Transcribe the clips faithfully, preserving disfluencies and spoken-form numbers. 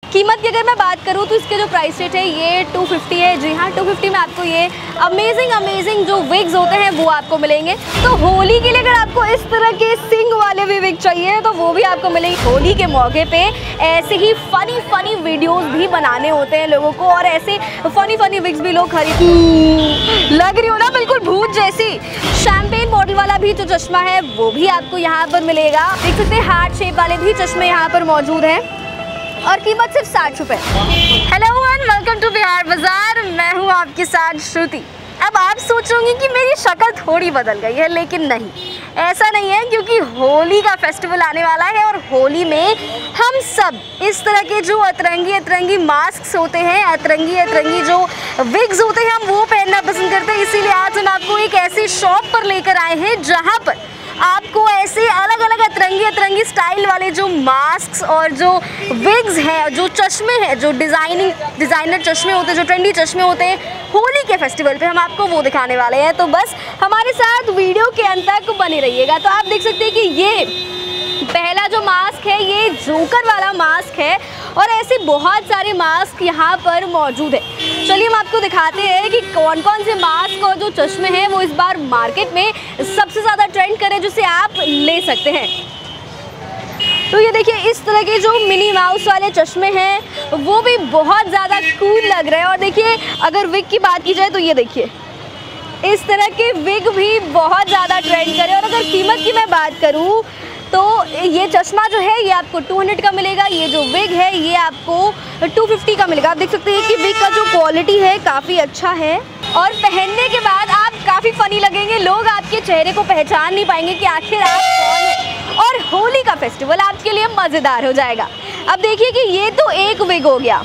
कीमत की अगर मैं बात करूँ तो इसके जो प्राइस रेट है ये टू फिफ्टी है। जी हाँ, टू फिफ्टी में आपको ये अमेजिंग अमेजिंग जो विग्स होते हैं वो आपको मिलेंगे। तो होली के लिए अगर आपको इस तरह के सिंग वाले भी विग चाहिए तो वो भी आपको मिलेंगे। होली के मौके पे ऐसे ही फनी फनी वीडियोस भी बनाने होते हैं लोगों को और ऐसे फनी फनी विग्स भी लोग खरीद लग रही हो ना बिल्कुल भूत जैसी। शैम्पेन बॉटल वाला भी जो चश्मा है वो भी आपको यहाँ पर मिलेगा। देख सकते हैं हार्ट शेप वाले भी चश्मे यहाँ पर मौजूद हैं और कीमत सिर्फ साठ रुपए। Hello and welcome to Bihar बाजार। मैं हूँ आपके साथ श्रुति। अब आप सोचोगे कि मेरी शक्ल थोड़ी बदल गई है, लेकिन नहीं, ऐसा नहीं है, क्योंकि होली का फेस्टिवल आने वाला है और होली में हम सब इस तरह के जो अतरंगी अतरंगी मास्क होते हैं, अतरंगी अतरंगी जो विग्स होते हैं, हम वो पहनना पसंद करते हैं। इसीलिए आज हम आपको एक ऐसी शॉप पर लेकर आए हैं जहाँ पर आपको ऐसे अलग अलग अतरंगी अतरंगी स्टाइल वाले जो मास्क और जो विग्स हैं, जो चश्मे हैं, जो डिज़ाइनिंग डिज़ाइनर चश्मे होते हैं, जो ट्रेंडी चश्मे होते हैं, होली के फेस्टिवल पे हम आपको वो दिखाने वाले हैं। तो बस हमारे साथ वीडियो के अंत तक बने रहिएगा। तो आप देख सकते हैं कि ये पहला जो मास्क है ये जोकर वाला मास्क है और ऐसे बहुत सारे मास्क यहाँ पर मौजूद है। चलिए हम आपको दिखाते हैं कि कौन कौन से मास्क और जो चश्मे हैं वो इस बार मार्केट में सबसे ज़्यादा ट्रेंड कर रहे हैं, जिसे आप ले सकते हैं। तो ये देखिए इस तरह के जो मिनी माउस वाले चश्मे हैं वो भी बहुत ज़्यादा कूल लग रहे हैं। और देखिए अगर विग की बात की जाए तो ये देखिए इस तरह के विग भी बहुत ज़्यादा ट्रेंड कर रहे हैं। और अगर कीमत की मैं बात करूँ तो ये चश्मा जो है ये आपको टू हंड्रेड का मिलेगा, ये जो विग है ये आपको टू फिफ्टी का मिलेगा। आप देख सकते हैं कि विग का जो क्वालिटी है काफ़ी अच्छा है और पहनने के बाद आप काफ़ी फ़नी लगेंगे। लोग आपके चेहरे को पहचान नहीं पाएंगे कि आखिर आप कौन हैं और होली का फेस्टिवल आपके लिए मज़ेदार हो जाएगा। अब देखिए कि ये तो एक विग हो गया,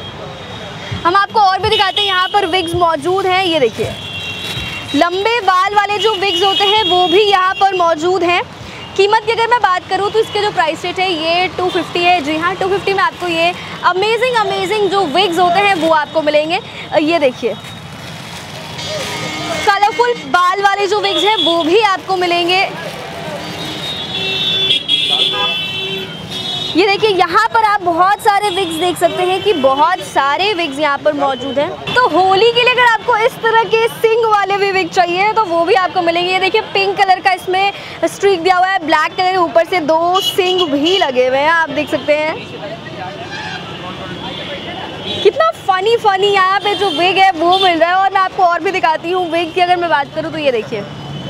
हम आपको और भी दिखाते हैं। यहाँ पर विग्स मौजूद हैं, ये देखिए लंबे बाल वाले जो विग्स होते हैं वो भी यहाँ पर मौजूद हैं। कीमत की अगर मैं बात करूँ तो इसके जो प्राइस रेट है ये टू फिफ्टी है। जी हाँ, टू फिफ्टी में आपको ये अमेजिंग अमेजिंग जो विग्स होते हैं वो आपको मिलेंगे। ये देखिए कलरफुल बाल वाले जो विग्स हैं वो भी आपको मिलेंगे। ये देखिए यहाँ पर आप बहुत सारे विग्स देख सकते हैं कि बहुत सारे विग्स यहाँ पर मौजूद हैं। तो होली के लिए अगर आपको इस तरह के सिंग वाले भी विग चाहिए तो वो भी आपको मिलेंगे। ये देखिए पिंक कलर का इसमें स्ट्रीक दिया हुआ है, ब्लैक कलर के ऊपर से दो सिंग भी लगे हुए हैं, आप देख सकते हैं। कितना फनी फनी यहाँ पे जो विग है वो मिल रहा है। और मैं आपको और भी दिखाती हूँ विग की अगर मैं बात करूँ तो ये देखिए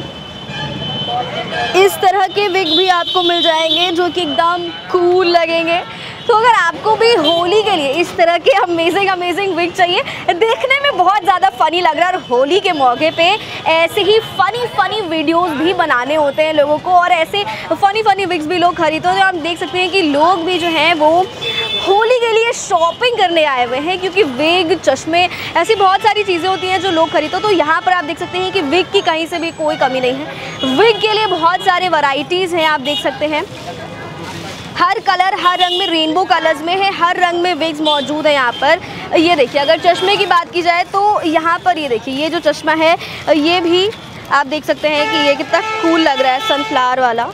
इस तरह के विग भी आपको मिल जाएंगे जो कि एकदम कूल लगेंगे। तो अगर आपको भी होली के लिए इस तरह के अमेजिंग अमेजिंग विग चाहिए, देखने में बहुत ज़्यादा फ़नी लग रहा है और होली के मौके पे ऐसे ही फ़नी फ़नी वीडियोस भी बनाने होते हैं लोगों को और ऐसे फ़नी फ़नी विग्स भी लोग खरीदते हैं। आप देख सकते हैं कि लोग भी जो हैं वो होली के लिए शॉपिंग करने आए हुए हैं, क्योंकि विग चश्मे ऐसी बहुत सारी चीज़ें होती हैं जो लोग खरीदते हैं। तो यहाँ पर आप देख सकते हैं कि विग की कहीं से भी कोई कमी नहीं है। विग के लिए बहुत सारे वैरायटीज़ हैं, आप देख सकते हैं हर कलर हर रंग में, रेनबो कलर्स में है, हर रंग में विग्स मौजूद है यहाँ पर। ये देखिए अगर चश्मे की बात की जाए तो यहाँ पर ये देखिए ये जो चश्मा है ये भी आप देख सकते हैं कि ये कितना कूल लग रहा है, सनफ्लावर वाला।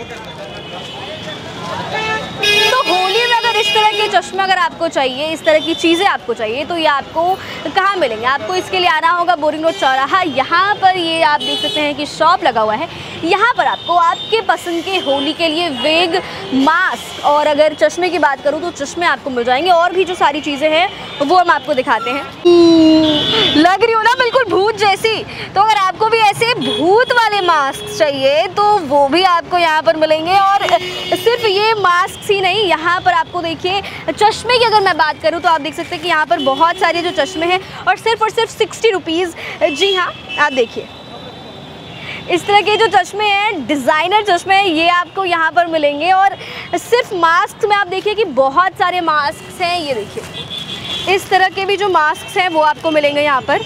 तो होली में अगर इस तरह के चश्मे अगर आपको चाहिए, इस तरह की चीज़ें आपको चाहिए तो ये आपको कहाँ मिलेंगे? आपको इसके लिए आना होगा बोरिंग रोड चौराहा। यहाँ पर ये आप देख सकते हैं कि शॉप लगा हुआ है। यहाँ पर आपको आपके पसंद के होली के लिए विग, मास्क और अगर चश्मे की बात करूँ तो चश्मे आपको मिल जाएंगे। और भी जो सारी चीज़ें हैं वो हम आपको दिखाते हैं। लग रही हो ना बिल्कुल भूत जैसी। तो अगर आपको भी ऐसे भूत वाले मास्क चाहिए तो वो भी आपको यहाँ पर मिलेंगे। और सिर्फ ये मास्क ही नहीं, यहाँ पर आपको देखिए चश्मे की अगर मैं बात करूँ तो आप देख सकते हैं कि यहाँ पर बहुत सारे जो चश्मे हैं और सिर्फ और सिर्फ सिक्सटी रुपीज़। जी हाँ, आप देखिए इस तरह के जो चश्मे हैं, डिज़ाइनर चश्मे हैं, ये आपको यहाँ पर मिलेंगे। और सिर्फ मास्क में आप देखिए कि बहुत सारे मास्क हैं। ये देखिए इस तरह के भी जो मास्क हैं वो आपको मिलेंगे यहाँ पर।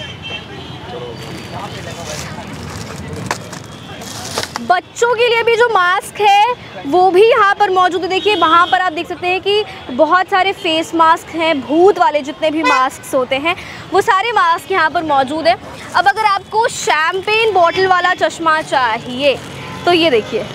बच्चों के लिए भी जो मास्क है वो भी यहाँ पर मौजूद है। देखिए वहाँ पर आप देख सकते हैं कि बहुत सारे फेस मास्क हैं, भूत वाले जितने भी मास्क होते हैं वो सारे मास्क यहाँ पर मौजूद है। अब अगर आपको शैम्पेन बॉटल वाला चश्मा चाहिए तो ये देखिए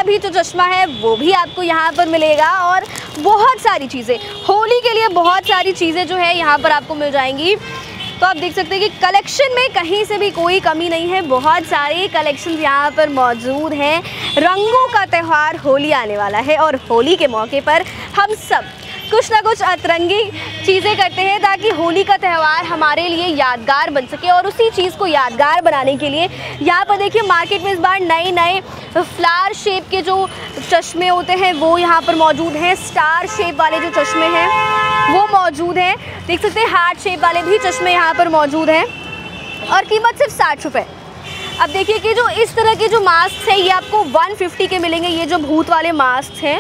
भी जो चश्मा है वो भी आपको यहाँ पर मिलेगा और बहुत सारी चीज़ें, होली के लिए बहुत सारी चीज़ें जो है यहाँ पर आपको मिल जाएंगी। तो आप देख सकते हैं कि कलेक्शन में कहीं से भी कोई कमी नहीं है, बहुत सारे कलेक्शंस यहाँ पर मौजूद हैं। रंगों का त्यौहार होली आने वाला है और होली के मौके पर हम सब कुछ ना कुछ अतरंगी चीज़ें करते हैं ताकि होली का त्यौहार हमारे लिए यादगार बन सके। और उसी चीज़ को यादगार बनाने के लिए यहाँ पर देखिए मार्केट में इस बार नए नए फ्लावर शेप के जो चश्मे होते हैं वो यहाँ पर मौजूद हैं। स्टार शेप वाले जो चश्मे हैं वो मौजूद हैं। देख सकते हैं हार्ट शेप वाले भी चश्मे यहाँ पर मौजूद हैं और कीमत सिर्फ साठ रुपये। अब देखिए कि जो इस तरह के जो मास्क हैं ये आपको वन फिफ्टी के मिलेंगे। ये जो भूत वाले मास्क हैं,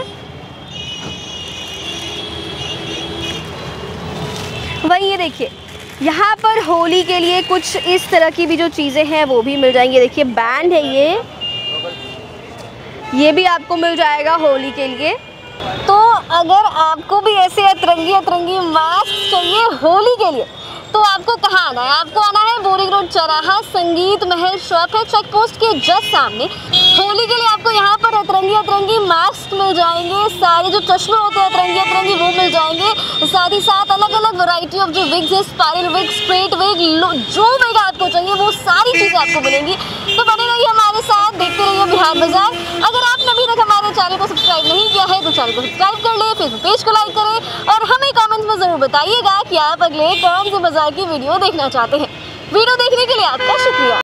वही ये देखिए यहाँ पर होली के लिए कुछ इस तरह की भी जो चीज़ें हैं वो भी मिल जाएंगी। देखिए बैंड है, ये ये भी आपको मिल जाएगा होली के लिए। तो अगर आपको भी ऐसे अतरंगी अतरंगी मास्क चाहिए होली के लिए तो आपको कहाँ आना है? आपको आना है बोरिंग रोड चौराहा, संगीत महल शॉप है चेक पोस्ट के जस्ट सामने। होली के लिए आपको यहाँ पर अतरंगी अतरंगी मास्क मिल जाएंगे, सारे जो चश्मे होते हैं अतरंगी अतरंगी वो मिल जाएंगे। साथ ही साथ अलग अलग वैरायटी ऑफ जो विग्स है, स्पाइरल विग, स्ट्रेट विग, जो विग आपको चाहिए वो सारी चीज़ें आपको मिलेंगी। तो बने रहिए हमारे साथ, देखते रहिए बिहार बाजार। अगर आपने अभी तक हमारे चैनल को सब्सक्राइब नहीं किया है तो चैनल को सब्सक्राइब कर ले, फेसबुक पेज को लाइक करें और हमें कमेंट्स में ज़रूर बताइएगा कि आप अगले कौन से बाजार की वीडियो देखना चाहते हैं। वीडियो देखने के लिए आपका शुक्रिया।